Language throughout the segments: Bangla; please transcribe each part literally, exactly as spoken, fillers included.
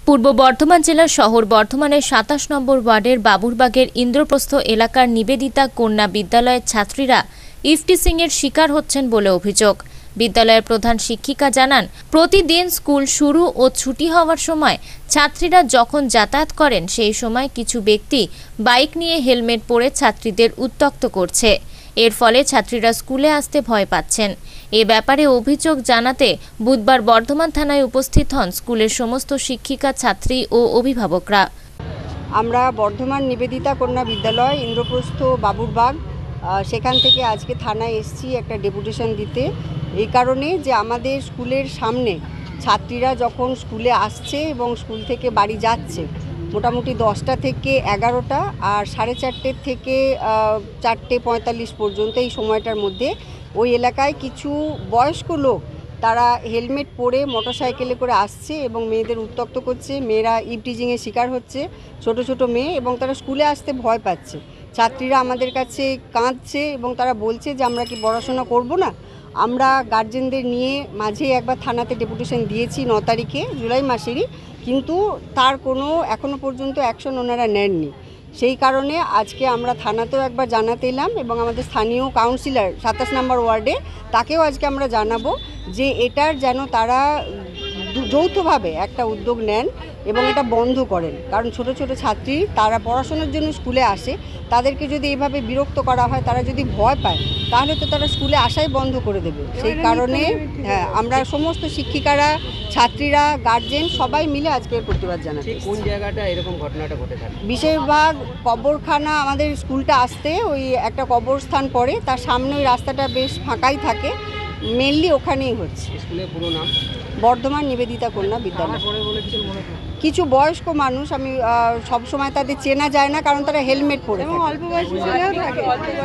পূর্ব বর্ধমান জেলার শহর বর্ধমানের সাতাশ নম্বর ওয়ার্ডের বাবুরবাগের ইন্দ্রপ্রস্থ এলাকার নিবেদিতা কন্যা বিদ্যালয়ের ছাত্রীরা ইফটিজিং এর শিকার হচ্ছেন বলে অভিযোগ। বিদ্যালয়ের প্রধান শিক্ষিকা জানান, প্রতিদিন স্কুল শুরু ও ছুটি হওয়ার সময় ছাত্রীরা যখন যাতায়াত করেন সেই সময় কিছু ব্যক্তি বাইক নিয়ে হেলমেট পরে ছাত্রীদের উত্ত্যক্ত করছে। এর ফলে ছাত্রীরা স্কুলে আসতে ভয় পাচ্ছেন। এ ব্যাপারে অভিযোগ জানাতে বুধবার বর্ধমান থানায় উপস্থিত হন স্কুলের সমস্ত শিক্ষিকা, ছাত্রী ও অভিভাবকরা। আমরা বর্ধমান নিবেদিতা কন্যা বিদ্যালয় ইন্দ্রপ্রস্থ বাবুরবাগ সেখান থেকে আজকে থানায় এসেছি একটা ডেপুটেশন দিতে। এই কারণে যে আমাদের স্কুলের সামনে ছাত্রীরা যখন স্কুলে আসছে এবং স্কুল থেকে বাড়ি যাচ্ছে মোটামুটি দশটা থেকে এগারোটা আর সাড়ে চারটে থেকে চারটে পঁয়তাল্লিশ পর্যন্ত এই সময়টার মধ্যে ওই এলাকায় কিছু বয়স্ক লোক তারা হেলমেট পরে মোটরসাইকেলে করে আসছে এবং মেয়েদের উত্ত্যক্ত করছে। মেয়েরা ইভটিজিংয়ের শিকার হচ্ছে, ছোট ছোট মেয়ে, এবং তারা স্কুলে আসতে ভয় পাচ্ছে। ছাত্রীরা আমাদের কাছে কাঁদছে এবং তারা বলছে যে আমরা কি পড়াশোনা করব না। আমরা গার্জেনদের নিয়ে মাঝে একবার থানাতে ডেপুটেশন দিয়েছি ন তারিখে জুলাই মাসেরই, কিন্তু তার কোনো এখনও পর্যন্ত অ্যাকশন ওনারা নেননি। সেই কারণে আজকে আমরা থানাতেও একবার জানাতে এলাম এবং আমাদের স্থানীয় কাউন্সিলর সাতাশ নম্বর ওয়ার্ডে তাকেও আজকে আমরা জানাবো যে এটার যেন তারা যৌথভাবে একটা উদ্যোগ নেন এবং এটা বন্ধ করেন। কারণ ছোট ছোট ছাত্রী তারা পড়াশোনার জন্য স্কুলে আসে, তাদেরকে যদি এইভাবে বিরক্ত করা হয়, তারা যদি ভয় পায় তাহলে তো তারা স্কুলে আসাই বন্ধ করে দেবে। সেই কারণে হ্যাঁ আমরা সমস্ত শিক্ষিকারা, ছাত্রীরা, গার্জেন সবাই মিলে আজকের প্রতিবাদ জানাচ্ছি। কোন জায়গাটা এরকম ঘটনাটা ঘটে থাকে? বেশিরভাগ কবরখানা, আমাদের স্কুলটা আসতে ওই একটা কবরস্থান পড়ে, তার সামনে ওই রাস্তাটা বেশ ফাঁকাই থাকে, মেনলি ওখানেই হচ্ছে। স্কুলের পুরো নাম বর্ধমান নিবেদিতা কন্যা বিদ্যালয়। কিছু বয়স্ক মানুষ, আমি সব সময় তাদের চেনা যায় না কারণ তারা হেলমেট পরে থাকে।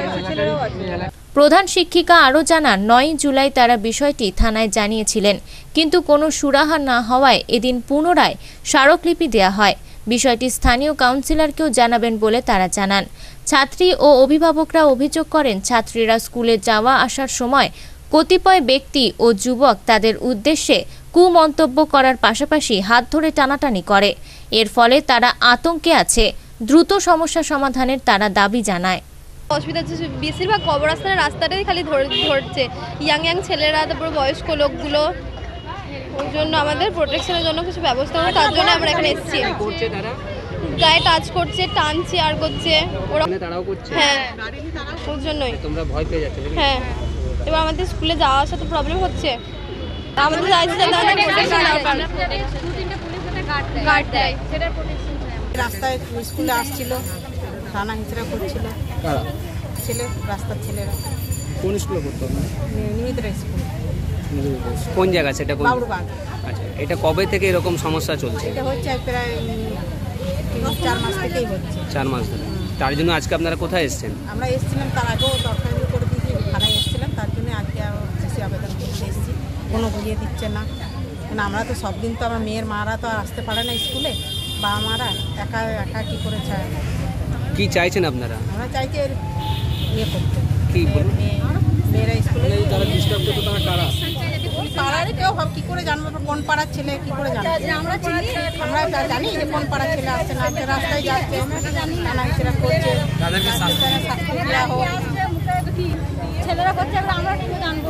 প্রধান শিক্ষিকা আরও জানান, নয় জুলাই তারা বিষয়টি থানায় জানিয়েছিলেন, কিন্তু কোনো সুরাহা না হওয়ায় এদিন পুনরায় স্মারকলিপি দেওয়া হয়। বিষয়টি স্থানীয় কাউন্সিলরকেও জানাবেন বলে তারা জানান। ছাত্রী ও অভিভাবকরা অভিযোগ করেন, ছাত্রীরা স্কুলে যাওয়া আসার সময় কতিপয় ব্যক্তি ও যুবক তাদের উদ্দেশ্যে কুমন্তব্য করার পাশাপাশি হাত ধরে টানাটানি করে। এর ফলে তারা আতঙ্কে আছে। দ্রুত সমস্যা সমাধানের তারা দাবি জানায়। অসুবিধা হচ্ছে বেশিরভাগ কবরস্থানের রাস্তাটাই খালি ধরছে ইয়াং ইয়াং ছেলেরা, তারপর বয়স্ক লোকগুলো। ওই জন্য আমাদের প্রোটেকশনের জন্য কিছু ব্যবস্থা হবে, তার জন্য আমরা এখানে এসেছি। গায়ে টাচ করছে, টানছে আর করছে ওরা, তারাও করছে। হ্যাঁ, ওর জন্যই তোমরা ভয় পেয়ে যাচ্ছ। হ্যাঁ, এবার আমাদের স্কুলে যাওয়া আসা তো প্রবলেম হচ্ছে। আমাদের রাস্তায় স্কুলে আসছিল, থানা হিচড়া করছিল ছেলে, রাস্তার ছেলেরা। কোন স্কুলে পড়তো? নিবেদিতা স্কুল। কোন জায়গা সেটা? বাবুরবাগ। আচ্ছা, এটা কবে থেকে এরকম সমস্যা চলছে? এটা হচ্ছে প্রায় চার মাস থেকেই হচ্ছে। চার মাস ধরে। তার জন্য আজকে আপনারা কোথায় এসেছেন? আমরা এসেছিলাম, তার আগেও দরখাস্ত করে দিয়েছি, থানায় এসেছিলাম, তার জন্য আজকে সিসি আবেদন করতে এসেছি। কোনো বুঝিয়ে দিচ্ছে না, কেন আমরা তো সব দিন তো আমার মেয়ের মারা তো আর আসতে পারে না স্কুলে, বাবা মারা একা একা কী করে চায়। কি চাইছেন আপনারা? আমরা চাইছি এর ইয়ে করতে। কি মেয়েরা স্কুলে যারা ডিস্টার্ব করতো তারা কারা? পাড়ার কেউ কী করে জানবো কোন পাড়ার ছেলে, কী করে জানবো? আমরা আমরা জানি যে কোন পাড়ার ছেলে আসছে না আসছে, রাস্তায় যাচ্ছে, নানা সেরা করছে, শাস্তি দেওয়া হোক। ছেলেরা করছে, আমরা কি জানবো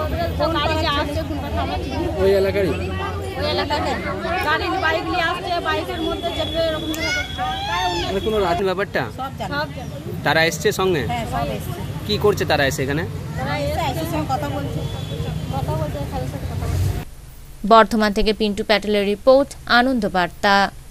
ওই এলাকারই? ওই এলাকায় গাড়ি বাইক নিয়ে আসছে, বাইকের মধ্যে চেপে এরকম কোনো রাতের ব্যাপারটা তারা এসছে সঙ্গে? হ্যাঁ, সব এসছে। কি করছে তারা এসে এখানে? তারা এসে এসে সঙ্গে কথা বলছে কথা বলছে বর্ধমান থেকে পিন্টু প্যাটেলের রিপোর্ট, আনন্দ বার্তা।